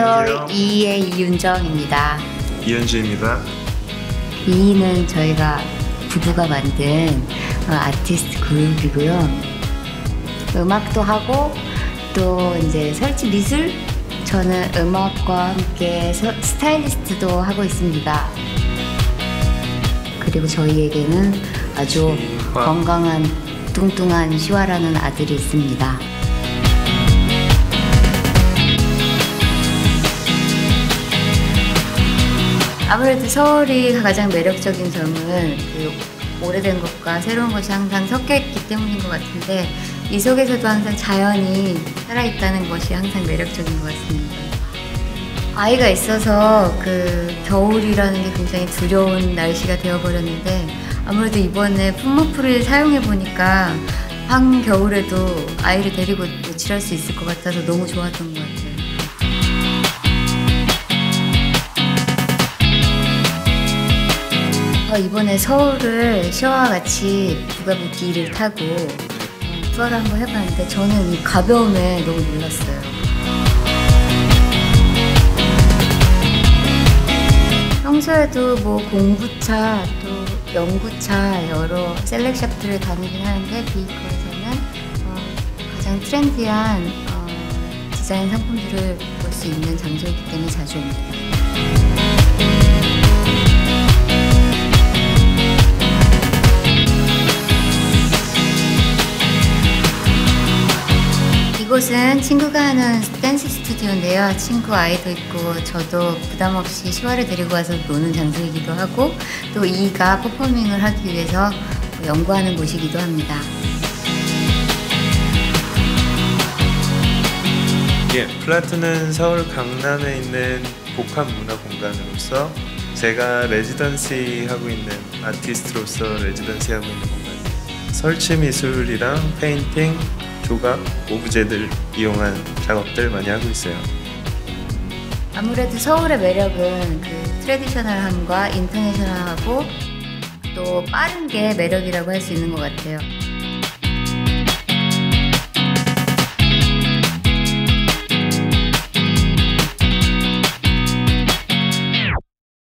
안녕하세요. 2의 이윤정입니다. 이현주입니다. 2는 저희가 부부가 만든 아티스트 그룹이고요. 음악도 하고 또 이제 설치 미술, 저는 음악과 함께 스타일리스트도 하고 있습니다. 그리고 저희에게는 아주 건강한 뚱뚱한 시화라는 아들이 있습니다. 아무래도 서울이 가장 매력적인 점은 그 오래된 것과 새로운 것이 항상 섞여 있기 때문인 것 같은데, 이 속에서도 항상 자연이 살아있다는 것이 항상 매력적인 것 같습니다. 아이가 있어서 그 겨울이라는 게 굉장히 두려운 날씨가 되어버렸는데, 아무래도 이번에 풋모프를 사용해 보니까 한겨울에도 아이를 데리고 외출할 수 있을 것 같아서 너무 좋았던 것 같아요. 이번에 서울을 시화와 같이 부가부기를 타고 투어를 한번 해봤는데, 저는 이 가벼움에 너무 놀랐어요. 평소에도 뭐 공구차 또 연구차 여러 셀렉샵들을 다니긴 하는데, 비이커에서는 가장 트렌디한 디자인 상품들을 볼 수 있는 장소이기 때문에 자주 옵니다. 이곳은 친구가 하는 댄스 스튜디오인데요. 친구 아이도 있고 저도 부담없이 시화를 데리고 와서 노는 장소이기도 하고, 또 이가 퍼포밍을 하기 위해서 연구하는 곳이기도 합니다. 예, 플라트는 서울 강남에 있는 복합 문화 공간으로서 제가 레지던시 하고 있는 아티스트로서 레지던시 하고 있는 공간, 설치 미술이랑 페인팅, 조각, 오브제들 이용한 작업들 많이 하고 있어요. 아무래도 서울의 매력은 그 트레디셔널함과 인터내셔널하고 또 빠른 게 매력이라고 할 수 있는 것 같아요.